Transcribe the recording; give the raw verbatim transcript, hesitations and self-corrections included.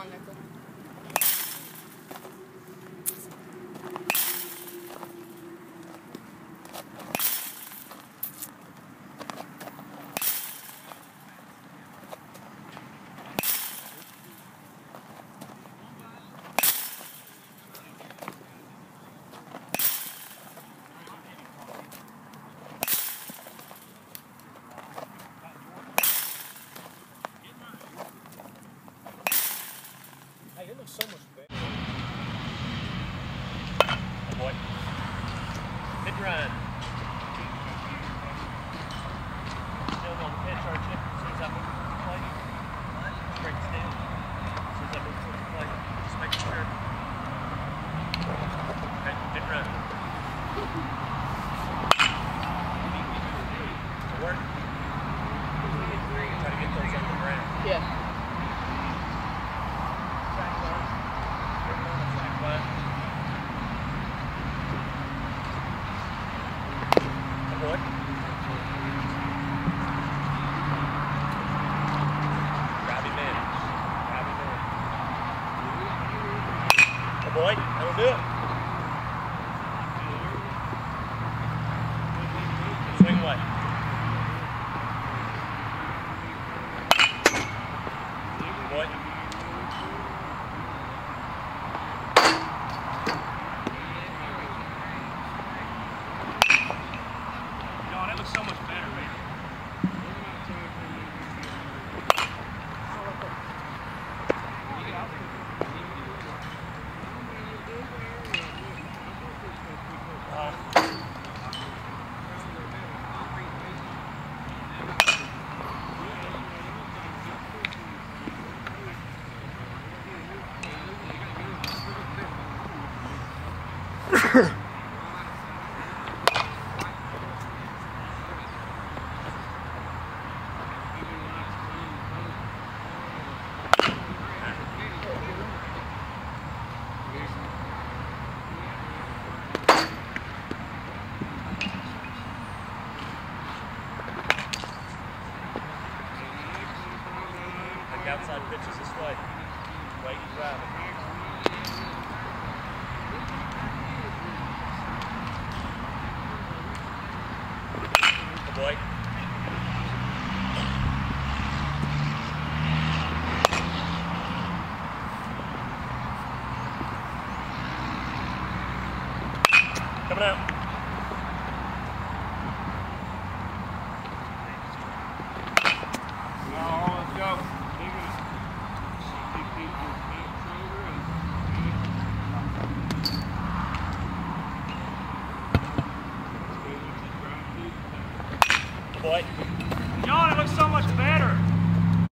on there, Cliff. Hey, it looks so much better. Oh boy. Mid run. Still on the pitch, aren't you? As soon as I move towards the plate. Straight still. As soon as I move towards the plate. Just make sure. Okay, mid run. To work. Try to get those on the ground. Yeah. Boy. Grab him in. Grab him in. Oh boy, that'll do it. Swing away. Boy. That looks so much better, man. Uh. Outside pitches this way. Way you drive it. Good boy. Coming out. Oh, let's go. Boy. John, it looks so much better.